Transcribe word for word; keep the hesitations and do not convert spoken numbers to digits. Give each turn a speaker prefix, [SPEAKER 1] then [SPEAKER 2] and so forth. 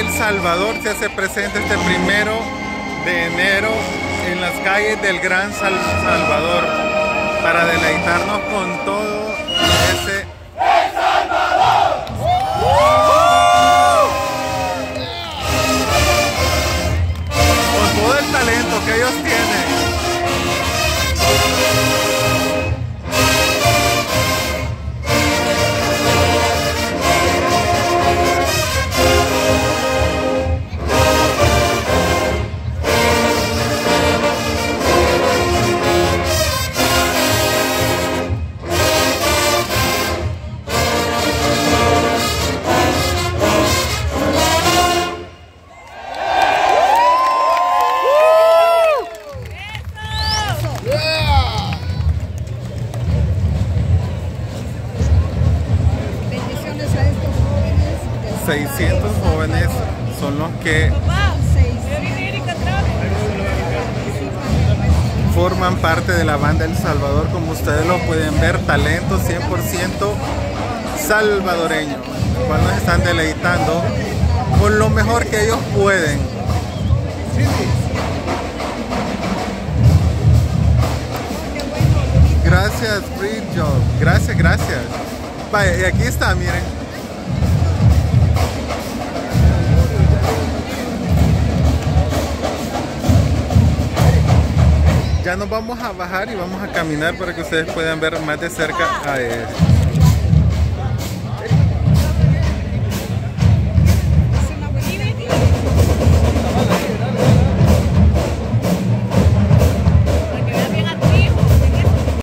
[SPEAKER 1] El Salvador se hace presente este primero de enero en las calles del Gran Sal Salvador para deleitarnos con todo ese ¡El Salvador! Con todo el talento que ellos tienen. seiscientos jóvenes son los que forman parte de la banda El Salvador. Como ustedes lo pueden ver, talento cien por ciento salvadoreño, cual nos están deleitando con lo mejor que ellos pueden. Gracias, Brillo. Gracias, gracias. Vaya, y aquí está, miren. Ya nos vamos a bajar y vamos a caminar para que ustedes puedan ver más de cerca a él.